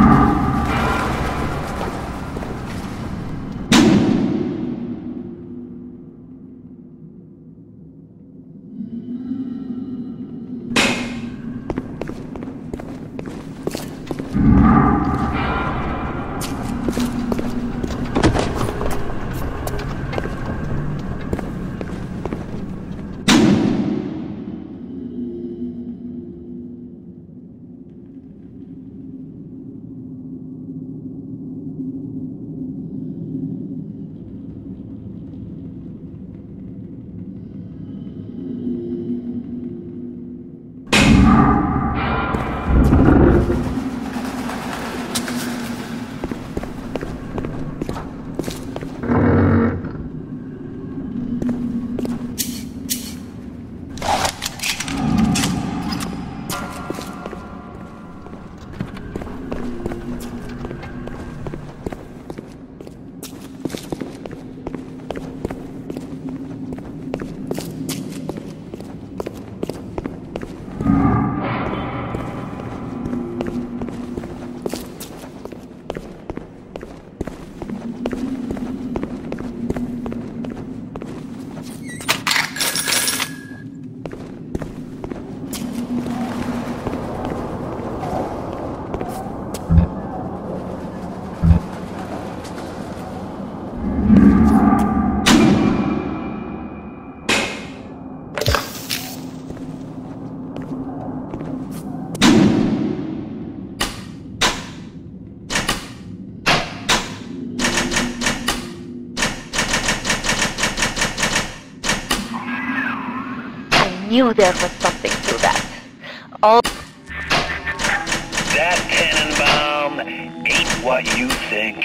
Knew there was something to that. All that Tannenbaum ain't what you think.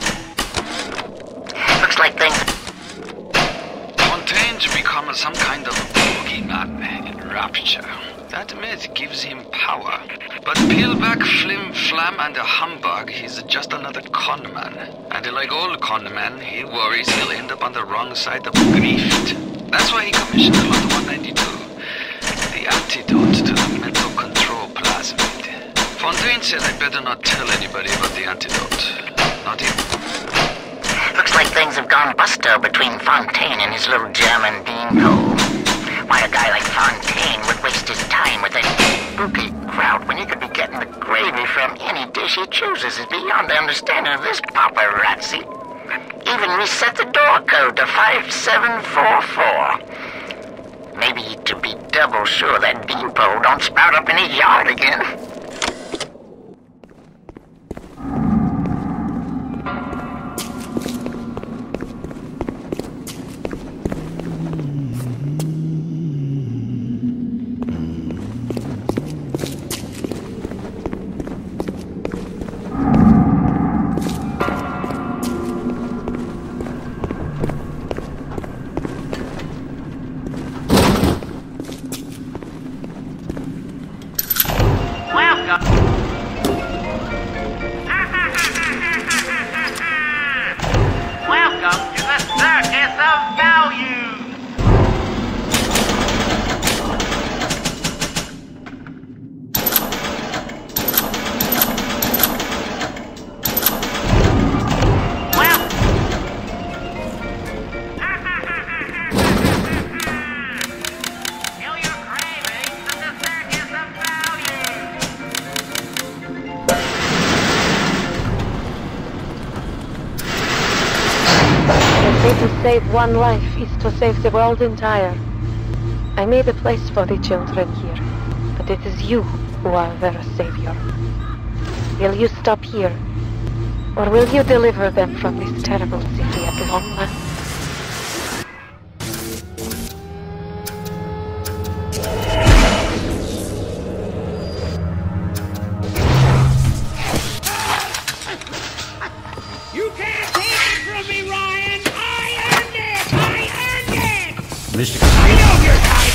Looks like things... Fontaine's become some kind of boogeyman in Rapture. That myth gives him power. But peel back Flim Flam and a humbug, he's just another conman. And like all conmen, he worries he'll end up on the wrong side of grift. That's why he commissioned Lot 192. The antidote to the mental control plasmid. Fontaine said I better not tell anybody about the antidote. Not even... Looks like things have gone busto between Fontaine and his little German beanpole. Why a guy like Fontaine would waste his time with that spooky crowd when he could be getting the gravy from any dish he chooses is beyond the understanding of this paparazzi. Even reset the door code to 5744. Maybe to be double sure that beanpole don't sprout up in his yard again. Welcome to the Circus of Value! Feel your cravings at the Circus of Value! the way to save one life is to save the world entire. I made a place for the children here, but it is you who are their savior. Will you stop here, or will you deliver them from this terrible city at long last? Mr. I know your type!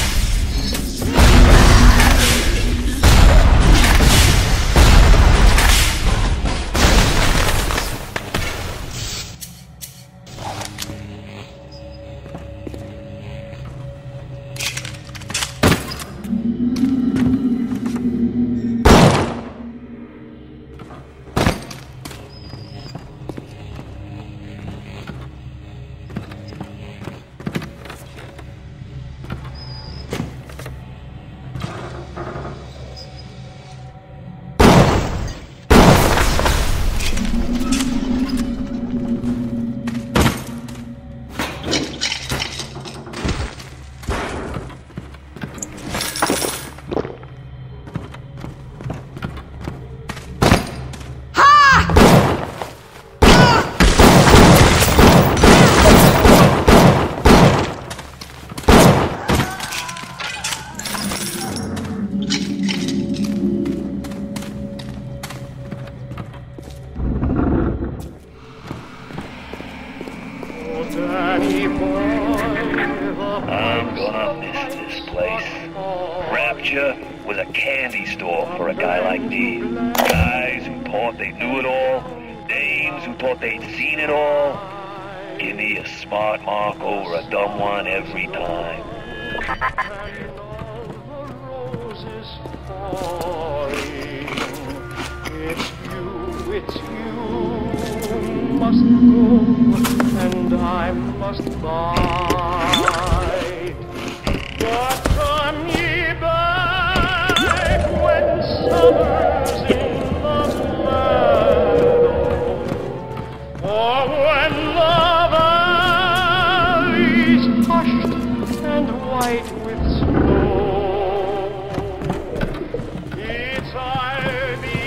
me? Guys who thought they knew it all? Dames who thought they'd seen it all? Give me a smart mark over a dumb one every time. It's you must go, and I must bide. But come ye back when summer's in the meadow, or when the valley's hushed and white with snow. It's I'll be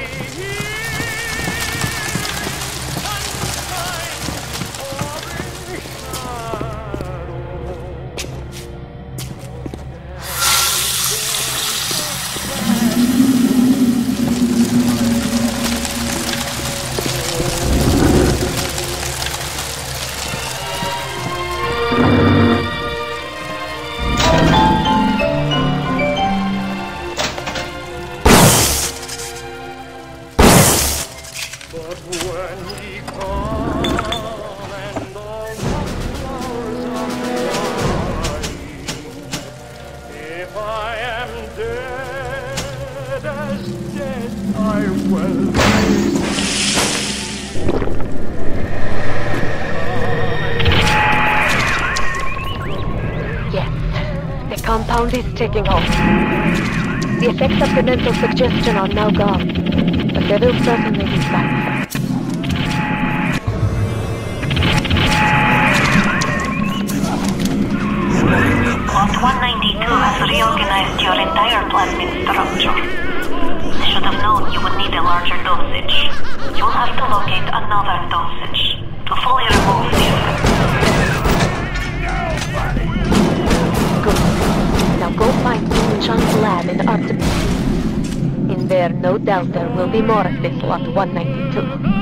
compound is taking hold. The effects of the mental suggestion are now gone, but there will certainly be side effects. Plot 192 has reorganized your entire plasmid structure. I should have known you would need a larger dosage. You'll have to locate another dosage to fully remove the effect. Now go find King Chang's lab in Artemis. In there, no doubt there will be more of this Lot 192.